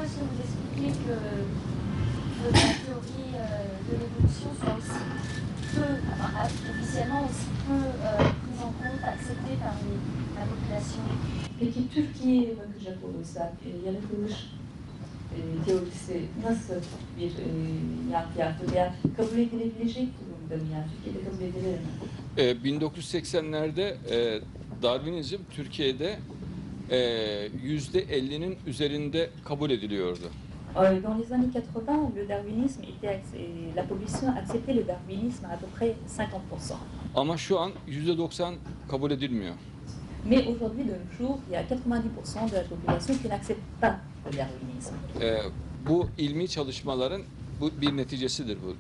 est-ce que vous expliquez que la théorie de l'évolution soit aussi peu, enfin, officiellement aussi peu prise en compte, acceptée par la population? Peki Türkiye'ye bakacak olursak, yaratılış teorisi nasıl bir yankı yaptı veya kabul edilebilecek durumda mı, yani Türkiye'de kabul edilir mi? 1980'lerde Darwinizm Türkiye'de %50'nin üzerinde kabul ediliyordu. Dans les années 80, le darwinisme était, la population acceptait le darwinisme à peu près 50%. Ama şu an %90 kabul edilmiyor. Mais aujourd'hui, de nos jours, il y a 90% de la population qui n'accepte pas le darwinisme. Bu ilmi çalışmaların bir neticesidir bu.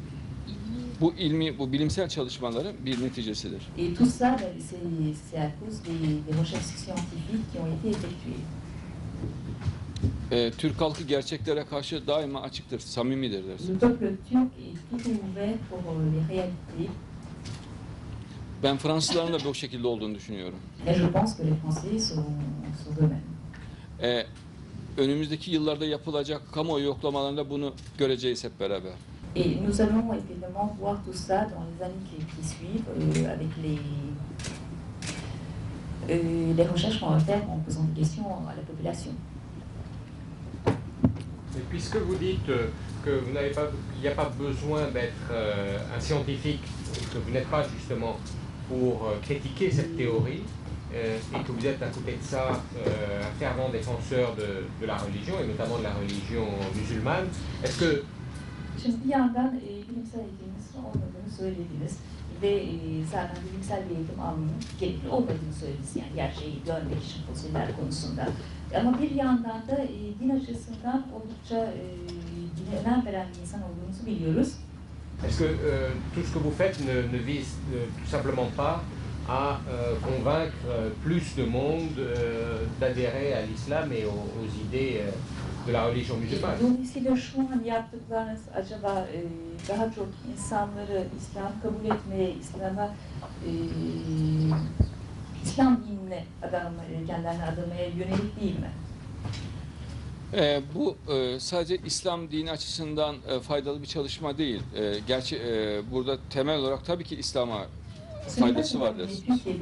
Bu bilimsel çalışmaların bir neticesidir. Et tout ça, c'est à cause des recherches scientifiques qui ont été effectuées. Türk halkı gerçeklere karşı daima açıktır, samimidir dersin. Le peuple turc est toujours ouvert pour les réalités. Ben Fransızların da bu şekilde olduğunu düşünüyorum. Et je pense que les Français sont de même. Önümüzdeki yıllarda yapılacak kamuoyu yoklamalarında bunu göreceğiz hep beraber. Et nous allons évidemment voir tout ça dans les années qui suivent, avec les recherches qu'on va faire en posant des questions à la population. Et puisque vous dites que vous n'avez pas, qu'il n'y a pas besoin d'être un scientifique, que vous n'êtes pas justement pour critiquer cette théorie, et que vous êtes à côté de ça un fervent défenseur de la religion, et notamment de la religion musulmane, est-ce que... Şimdi bir yandan bilimsel eğitimimizin olmadığını söylediniz ve zaten bilimsel bir eğitim almanın gerekli olmadığını söylediniz. Yani gerçeği görmek için fosiller konusunda. Ama bir yandan da din açısından oldukça dine önem veren bir insan olduğunuzu biliyoruz. Est-ce que tout ce que vous faites ne vise tout simplement pas à convaincre plus de monde d'adhérer à l'islam et aux idées de la religion musulmane? Dolayısıyla şu an yaptıklarınız acaba daha çok insanları İslam kabul etmeye, İslam dinine kendilerini adamaya yönelik değil mi? Bu sadece İslam dini açısından faydalı bir çalışma değil. Gerçi burada temel olarak tabii ki İslam'a faydası vardır.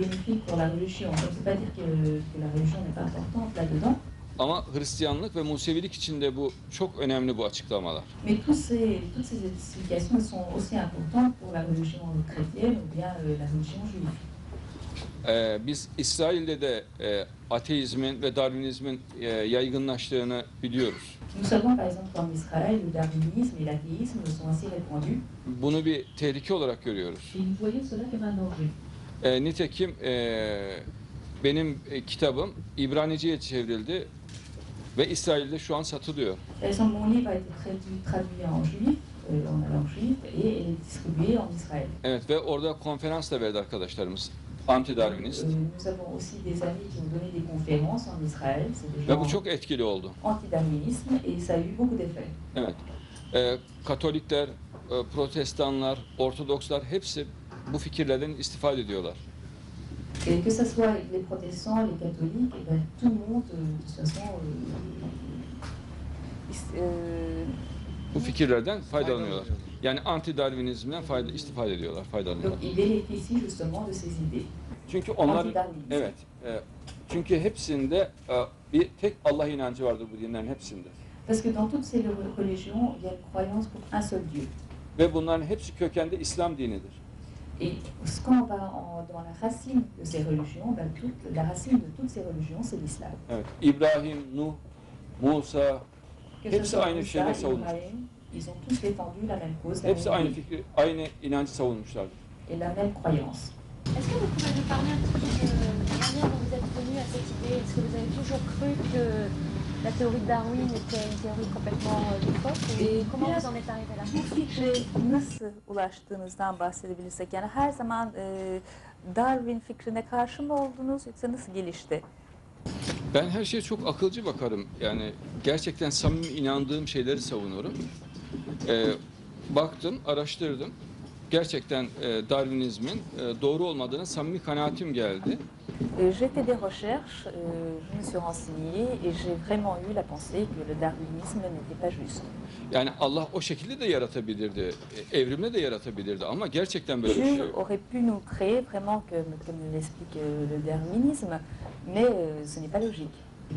Ama Hristiyanlık ve Musevilik için de bu çok önemli bu açıklamalar. Biz İsrail'de de ateizmin ve Darwinizmin yaygınlaştığını biliyoruz. Bunu bir tehlike olarak görüyoruz. Nitekim benim kitabım İbranice'ye çevrildi ve İsrail'de şu an satılıyor. Evet ve orada konferans da verdi arkadaşlarımız. Anti-Darwinist. Ve bu çok etkili oldu. Evet. Katolikler, Protestanlar, Ortodokslar hepsi bu fikirlerden istifade ediyorlar. Que ce soit les protestants, les catholiques, tout le monde, de toute façon, bu fikirlerden faydalanıyorlar. Yani anti-Darwinizmden istifade ediyorlar, faydalanıyorlar. Donc, ils bénéficient justement de ces idées. Çünkü onlar, evet, çünkü hepsinde bir tek Allah inancı vardır bu dinlerin hepsinde. Parce que dans toutes ces religions, il y a une croyance pour un seul Dieu. Ve bunların hepsi kökende İslam dinidir. Et quand on va dans la racine de ces religions, la racine de toutes ces religions, c'est l'islam. Evet, İbrahim, Nuh, Musa, hepsi aynı şeyleri savunmuş. Ils ont tous défendu la même cause. Hepsi aynı fikri, aynı inancı savunmuşlardır. Et la même croyance. Est-ce que vous pouvez nous parler un petit peu de la manière dont vous êtes venu à cette idée? Est-ce que vous avez toujours cru que la théorie de Darwin était une théorie complètement fausse? Et comment vous en êtes arrivé là? Bu fikre nasıl ulaştığınızdan bahsedebilirsek, yani her zaman Darwin fikrine karşı mı oldunuz yoksa nasıl gelişti? Ben her şeye çok akılcı bakarım. Yani gerçekten samimi inandığım şeyleri savunurum. Baktım, araştırdım. Gerçekten Darwinizmin doğru olmadığına samimi kanaatim geldi. J'ai fait des recherches, je me suis renseignée et j'ai vraiment eu la pensée que le darwinisme n'était pas juste. Yani Allah o şekilde de yaratabilirdi, evrimle de yaratabilirdi ama gerçekten böyle bir şey Dieu yok. aurait pu nous créer vraiment comme l'explique le darwinisme, mais ce n'est pas logique.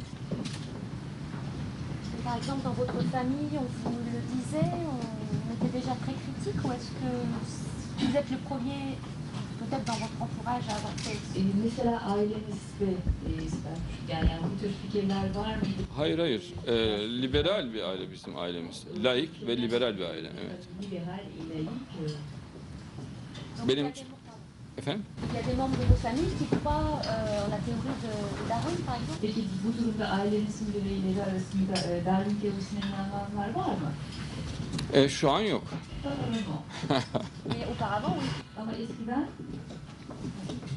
Par exemple, dans votre famille, on vous le disait, on était déjà très critique, ou est-ce que vous êtes le premier, peut-être dans votre entourage, à avoir fait Mesela ailenizde yani bu tür fikirler var mıydı? Hayır hayır, liberal bir aile bizim ailemiz. Laik ve liberal bir aile, evet. Libéral et laïque. Donc, Benim- il y a des- Efendim? il y a des membres de vos familles qui croient en la théorie de Darwin, par exemple. Peki bu durumda ailenizin bireyleri arasında Darwin teorisine inananlar var mı? Şu an yok. Pas vraiment. Mais auparavant, oui. Ama eskiden